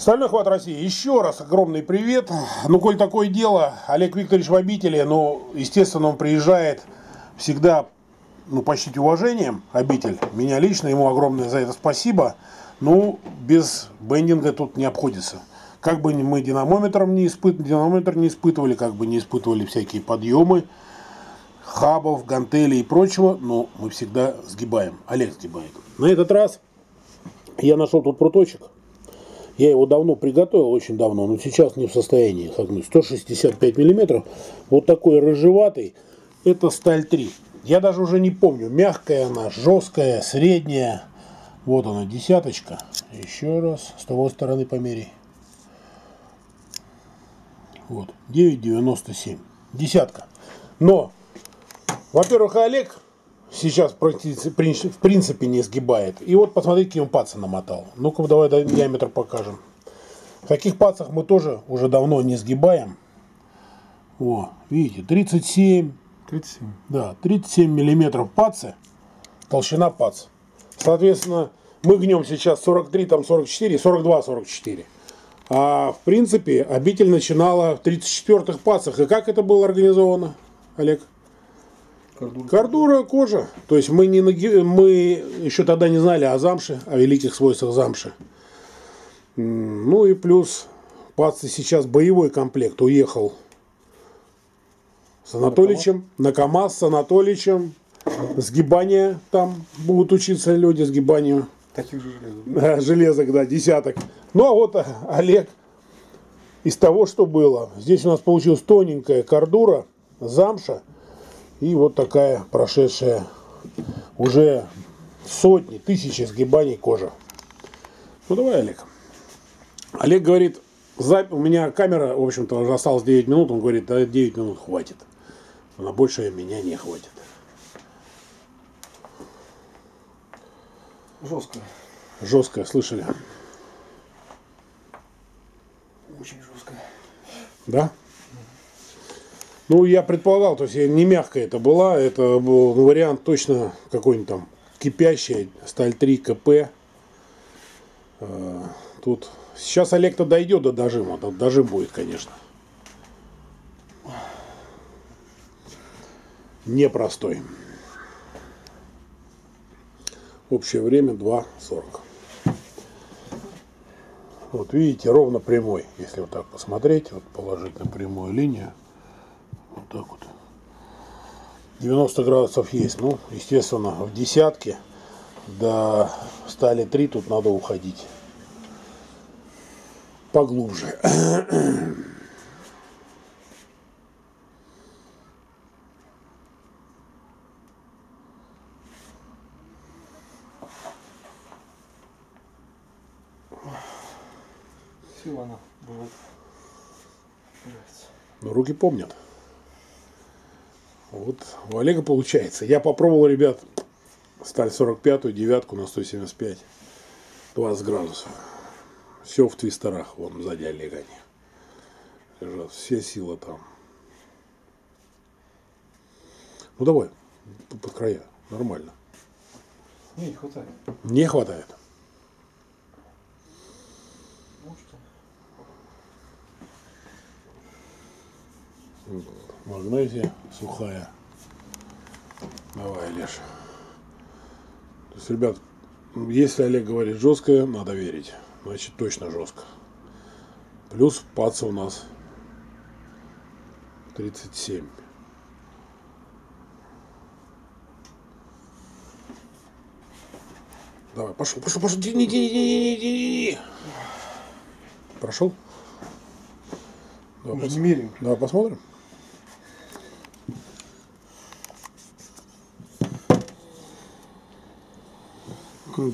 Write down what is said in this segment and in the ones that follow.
Стальной хват России. Еще раз огромный привет. Ну, коль такое дело, Олег Викторович в обители, но, естественно, он приезжает всегда, ну, почтить уважением обитель. Меня лично, ему огромное за это спасибо. Ну, без бендинга тут не обходится. Как бы мы динамометр не испытывали, как бы не испытывали всякие подъемы, хабов, гантелей и прочего, но мы всегда сгибаем. Олег сгибает. На этот раз я нашел тут пруточек. Я его давно приготовил, очень давно, но сейчас не в состоянии согнуть. 165 миллиметров. Вот такой рыжеватый. Это сталь 3. Я даже уже не помню, мягкая она, жесткая, средняя. Вот она, десяточка. Еще раз, с той стороны померяй. Вот, 9,97. Десятка. Но, во-первых, Олег сейчас в принципе не сгибает. И вот посмотрите, какие он пацы намотал. Ну-ка, давай диаметр покажем. В таких пацах мы тоже уже давно не сгибаем. О, видите, 37. 37. Да, 37 миллиметров пацы. Толщина пац. Соответственно, мы гнем сейчас 43, там 44, 42, 44. А в принципе, обитель начинала в 34-х пацах. И как это было организовано, Олег? Кордура, кожа. То есть мы еще тогда не знали о замше, о великих свойствах замши. Ну и плюс пацы сейчас боевой комплект уехал с Анатоличем, на КамАЗ с Анатоличем. Сгибание там будут учиться люди, сгибанию. Таких же железок. Железок, да, десяток. Ну а вот Олег из того, что было. Здесь у нас получилась тоненькая кордура, замша. И вот такая прошедшая уже сотни, тысячи сгибаний кожа. Ну давай, Олег. Олег говорит, у меня камера, в общем-то, уже осталось 9 минут. Он говорит, да, 9 минут хватит. На большее меня не хватит. Жесткая. Жесткая, слышали? Очень жесткая. Да? Ну, я предполагал, то есть не мягкая это была, это был вариант точно какой-нибудь там кипящий, сталь 3 КП. Тут сейчас Олег-то дойдет до дожима, дожим будет, конечно. Непростой. Общее время 2:40. Вот видите, ровно прямой, если вот так посмотреть, вот положить на прямую линию. Вот так вот. 90 градусов есть. Ну, естественно, в десятке до стали 3 тут надо уходить поглубже. Сила она бывает. Но руки помнят. Вот у Олега получается. Я попробовал, ребят, сталь 45-ю, девятку на 175. 20 градусов. Все в твистерах. Вон сзади Олега они лежат. Все силы там. Ну давай, под края. Нормально. Не хватает. Не хватает. Магнезия сухая. Давай, Леш. То есть, ребят, если Олег говорит жесткая, надо верить. Значит, точно жестко. Плюс паца у нас 37. Давай, пошел. Тяни. Прошел? Мы же не меряем. Давай посмотрим. Ну,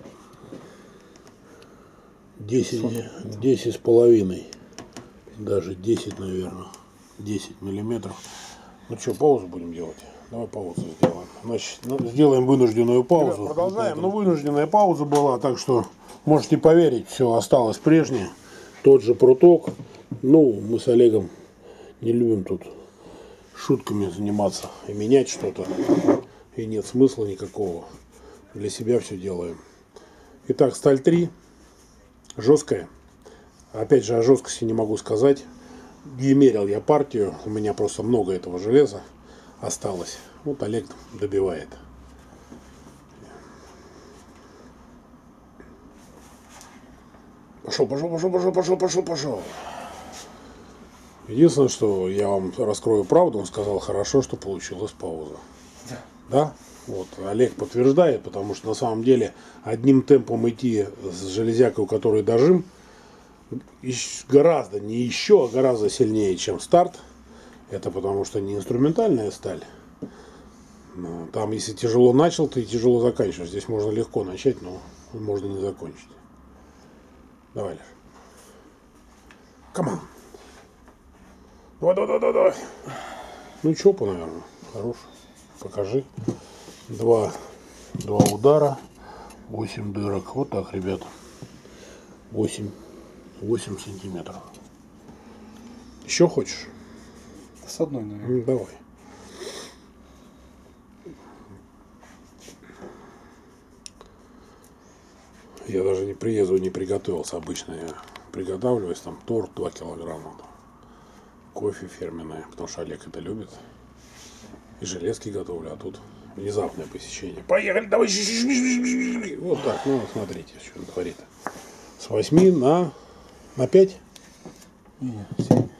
10 с половиной. Даже 10, наверное. 10 миллиметров. Ну что, паузу будем делать? Давай паузу сделаем. Значит, сделаем вынужденную паузу. Ребят, продолжаем. Ну, вынужденная пауза была, так что можете поверить, все осталось прежнее. Тот же пруток. Ну, мы с Олегом не любим тут шутками заниматься и менять что-то. И нет смысла никакого. Для себя все делаем. Итак, сталь 3. Жесткая. Опять же, о жесткости не могу сказать. Не мерил я партию. У меня просто много этого железа осталось. Вот Олег добивает. Пошел. Единственное, что я вам раскрою правду, он сказал, хорошо, что получилась пауза. Да. Да? Вот, Олег подтверждает, потому что на самом деле одним темпом идти с железякой, у которой дожим, гораздо, не еще, а гораздо сильнее, чем старт. Это потому что не инструментальная сталь. Там, если тяжело начал, ты тяжело заканчиваешь. Здесь можно легко начать, но можно не закончить. Давай, Леш. Come on. Давай. Ну, чопа, наверное. Хорош. Покажи. Два удара. 8 дырок. Вот так, ребята. 8 сантиметров. Еще хочешь? С одной, наверное. Давай. Я даже не приезду, не приготовился. Обычно я приготавливаюсь. Там торт 2 килограмма. Кофе фирменное, потому что Олег это любит. И железки готовлю, а тут внезапное посещение. Поехали, давай. Вот так, ну смотрите, что он творит. С 8 на 5? Нет,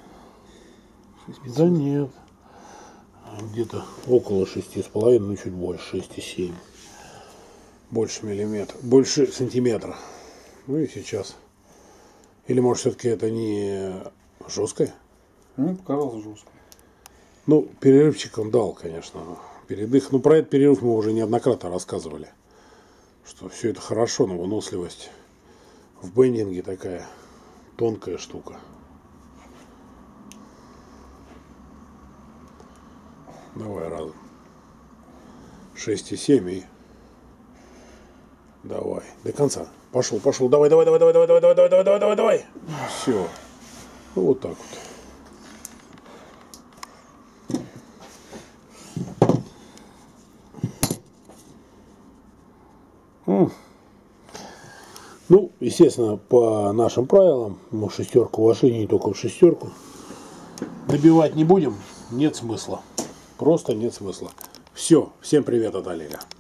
7. Да нет. Где-то около 6,5, ну чуть больше, 6,7. Больше миллиметра, больше сантиметра. Ну и сейчас. Или может все-таки это не жесткое? Мне показалось жестко. Ну, перерывчик он дал, конечно. Передых. Ну, про этот перерыв мы уже неоднократно рассказывали. Что все это хорошо, но выносливость в бендинге такая тонкая штука. Давай разом. 6,7 и давай. До конца. Пошел. Давай. Все. Ну, вот так вот. Ну, естественно, по нашим правилам, мы шестерку в машине, не только в шестерку. Добивать не будем, нет смысла. Просто нет смысла. Все, всем привет от Олега.